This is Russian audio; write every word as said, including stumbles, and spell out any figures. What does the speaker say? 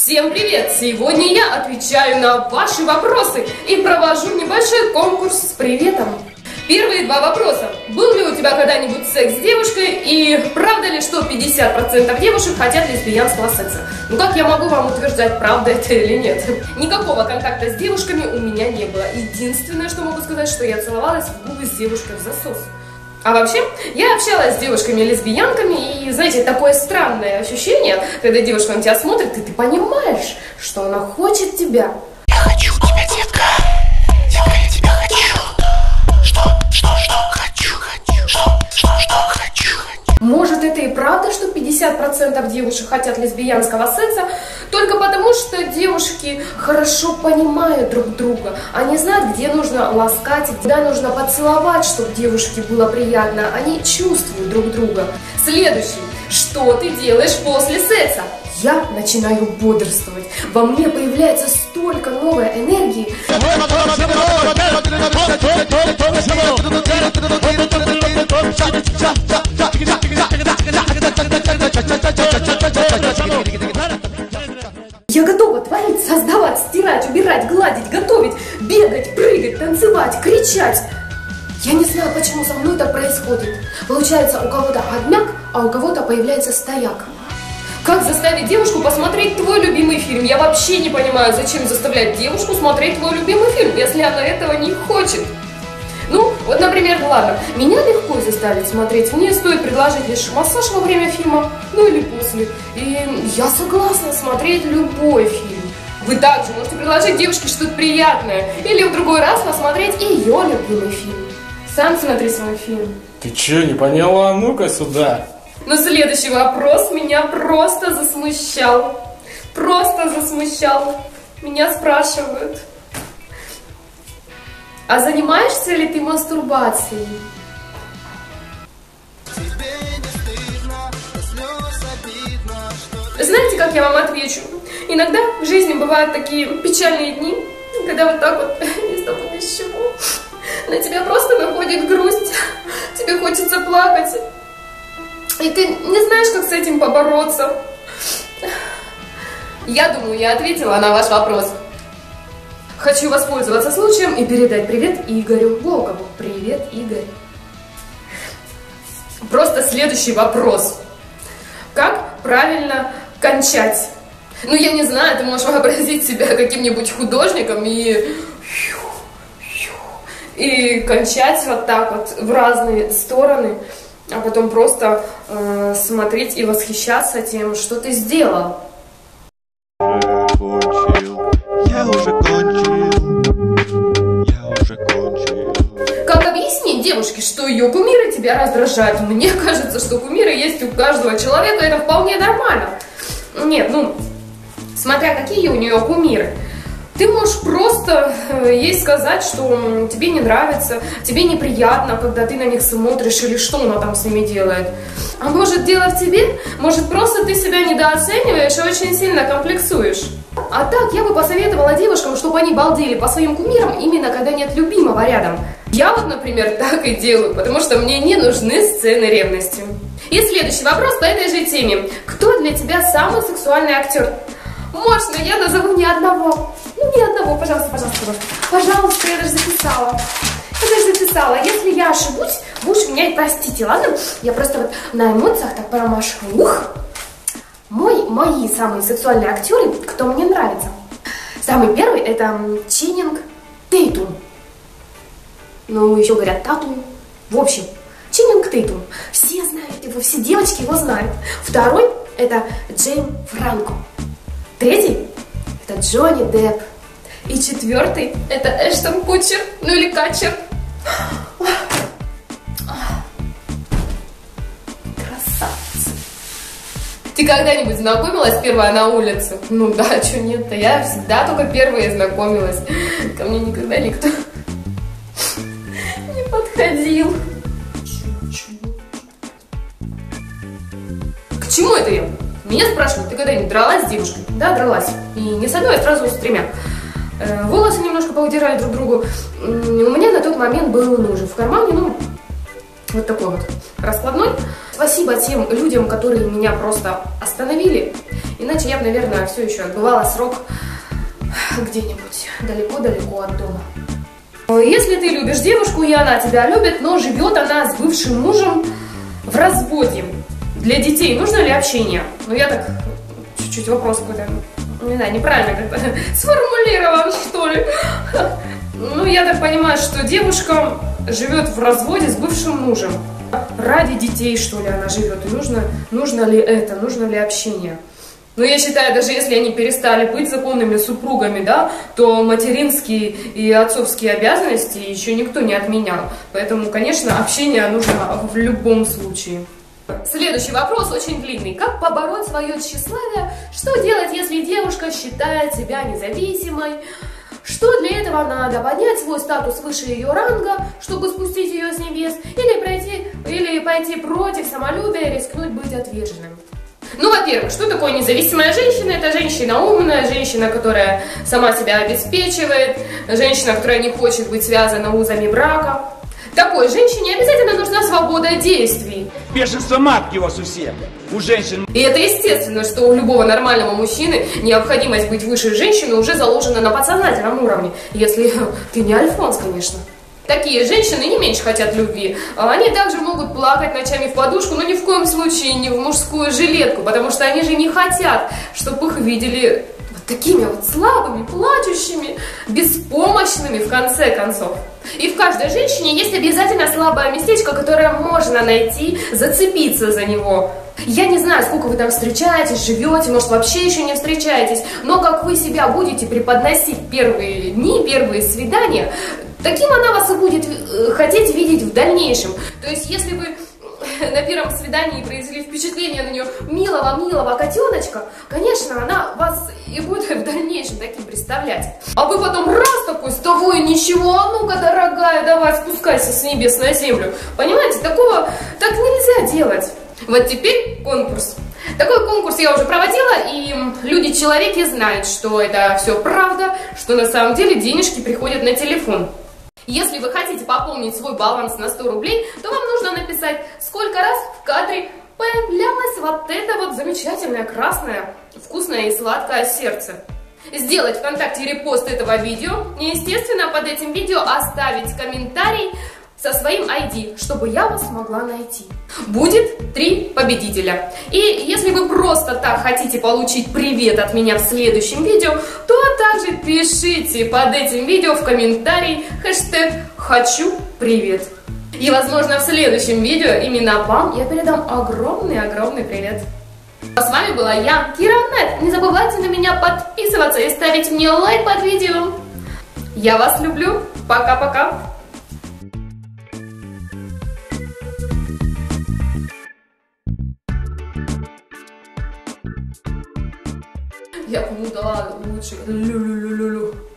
Всем привет! Сегодня я отвечаю на ваши вопросы и провожу небольшой конкурс с приветом. Первые два вопроса. Был ли у тебя когда-нибудь секс с девушкой? И правда ли, что пятьдесят процентов девушек хотят лесбиянского секса? Ну как я могу вам утверждать, правда это или нет? Никакого контакта с девушками у меня не было. Единственное, что могу сказать, что я целовалась в губы с девушкой в засос. А вообще, я общалась с девушками-лесбиянками, и, знаете, такое странное ощущение, когда девушка на тебя смотрит, и ты понимаешь, что она хочет тебя. Я хочу тебя, детка. Детка, я тебя хочу. Что? Что? Что? Хочу, хочу. Что? Что? Что? Хочу, хочу. Может, это и правда, что пятьдесят процентов девушек хотят лесбиянского секса, только потому, что девушки хорошо понимают друг друга. Они знают, где нужно ласкать, где нужно поцеловать, чтобы девушке было приятно. Они чувствуют друг друга. Следующий. Что ты делаешь после секса? Я начинаю бодрствовать. Во мне появляется столько новой энергии. Я готова творить, создавать, стирать, убирать, гладить, готовить, бегать, прыгать, танцевать, кричать. Я не знаю, почему со мной так происходит. Получается, у кого-то отмяк, а у кого-то появляется стояк. Как заставить девушку посмотреть твой любимый фильм? Я вообще не понимаю, зачем заставлять девушку смотреть твой любимый фильм, если она этого не хочет. Ну, вот, например, ладно, меня легко заставить смотреть. Мне стоит предложить лишь массаж во время фильма, ну или после. И я согласна смотреть любой фильм. Вы также можете предложить девушке что-то приятное. Или в другой раз посмотреть ее любимый фильм. Сам смотри свой фильм. Ты че, не поняла? Ну-ка сюда. Но следующий вопрос меня просто засмущал. Просто засмущал. Меня спрашивают. А занимаешься ли ты мастурбацией? Знаете, как я вам отвечу? Иногда в жизни бывают такие печальные дни, когда вот так вот, ни с того ни с чего, на тебя просто находит грусть, тебе хочется плакать, и ты не знаешь, как с этим побороться. Я думаю, я ответила на ваш вопрос. Хочу воспользоваться случаем и передать привет Игорю Волкову. Привет, Игорь. Просто следующий вопрос. Как правильно кончать? Ну, я не знаю, ты можешь вообразить себя каким-нибудь художником и... и кончать вот так вот в разные стороны, а потом просто э, смотреть и восхищаться тем, что ты сделал. Я уже кончил. Я уже кончил. Как объяснить девушке, что ее кумиры тебя раздражают? Мне кажется, что кумиры есть у каждого человека, это вполне нормально. Нет, ну, смотря какие у нее кумиры. Ты можешь просто ей сказать, что тебе не нравится, тебе неприятно, когда ты на них смотришь, или что она там с ними делает. А может, дело в тебе? Может, просто ты себя недооцениваешь и очень сильно комплексуешь? А так, я бы посоветовала девушкам, чтобы они балдели по своим кумирам, именно когда нет любимого рядом. Я вот, например, так и делаю, потому что мне не нужны сцены ревности. И следующий вопрос по этой же теме. Кто для тебя самый сексуальный актер? Можно, я назову ни одного. Ну, ни одного, пожалуйста, пожалуйста, пожалуйста. Пожалуйста, я даже записала. Я даже записала. Если я ошибусь, вы уж меня и простите, ладно? Я просто вот на эмоциях так промашу. Ух! Мой, мои самые сексуальные актеры, кто мне нравится. Самый первый это Ченнинг Тейтум. Ну, еще говорят Татум. В общем, Ченнинг Тейтум. Все знают его, все девочки его знают. Второй это Джейн Франко. Третий это Джонни Депп. И четвертый это Эштон Кутчер, ну или Катчер. Красавцы. Ты когда-нибудь знакомилась первая на улице? Ну да, что нет-то, я всегда только первая знакомилась. Ко мне никогда никто не подходил. К чему это я? Меня спрашивают, ты когда-нибудь дралась с девушкой? Да, дралась. И не с одной, а сразу с тремя. Э, волосы немножко поудирали друг другу. У меня на тот момент был нож в кармане, ну, вот такой вот раскладной. Спасибо тем людям, которые меня просто остановили. Иначе я бы, наверное, все еще отбывала срок где-нибудь далеко-далеко от дома. Если ты любишь девушку, и она тебя любит, но живет она с бывшим мужем в разводе, для детей нужно ли общение? Ну, я так чуть-чуть вопрос какой-то, не знаю, неправильно как-то сформулирован, что ли. Ну, я так понимаю, что девушка живет в разводе с бывшим мужем. Ради детей, что ли, она живет. И нужно, нужно ли это, нужно ли общение? Но я считаю, даже если они перестали быть законными супругами, да, то материнские и отцовские обязанности еще никто не отменял. Поэтому, конечно, общение нужно в любом случае. Следующий вопрос очень длинный. Как побороть свое тщеславие? Что делать, если девушка считает себя независимой? Что для этого надо? Поднять свой статус выше ее ранга, чтобы спустить ее с небес? Или, пройти, или пойти против самолюбия и рискнуть быть отверженным? Ну, во-первых, что такое независимая женщина? Это женщина умная, женщина, которая сама себя обеспечивает, женщина, которая не хочет быть связана узами брака. Такой женщине обязательно нужна свобода действий. Бешенство матки у вас у всех, у женщин. И это естественно, что у любого нормального мужчины необходимость быть выше женщины уже заложена на подсознательном уровне. Если ты не альфонс, конечно. Такие женщины не меньше хотят любви. Они также могут плакать ночами в подушку, но ни в коем случае не в мужскую жилетку, потому что они же не хотят, чтобы их видели вот такими вот слабыми, плачущими, беспомощными в конце концов. И в каждой женщине есть обязательно слабое местечко, которое можно найти, зацепиться за него. Я не знаю, сколько вы там встречаетесь, живете, может, вообще еще не встречаетесь, но как вы себя будете преподносить первые дни, первые свидания, таким она вас и будет хотеть видеть в дальнейшем. То есть, если вы на первом свидании произвели впечатление на нее милого-милого котеночка, конечно, она вас и будет в дальнейшем таким представлять. А вы потом раз такой, с того и ничего, а ну-ка, дорогая, давай спускайся с небес на землю. Понимаете, такого так нельзя делать. Вот теперь конкурс. Такой конкурс я уже проводила, и люди-человеки знают, что это все правда, что на самом деле денежки приходят на телефон. Если вы хотите пополнить свой баланс на сто рублей, то вам нужно написать, сколько раз в кадре появлялось вот это вот замечательное красное, вкусное и сладкое сердце. Сделать ВКонтакте репост этого видео и, естественно, под этим видео оставить комментарий со своим ай ди, чтобы я вас смогла найти. Будет три победителя. И если вы просто так хотите получить привет от меня в следующем видео, то также пишите под этим видео в комментарии хэштег «Хочу привет». И, возможно, в следующем видео именно вам я передам огромный-огромный привет. А с вами была я, Кира Нет. Не забывайте на меня подписываться и ставить мне лайк под видео. Я вас люблю. Пока-пока. Я кому дала лучше. Лю-лю-лю-лю-лю.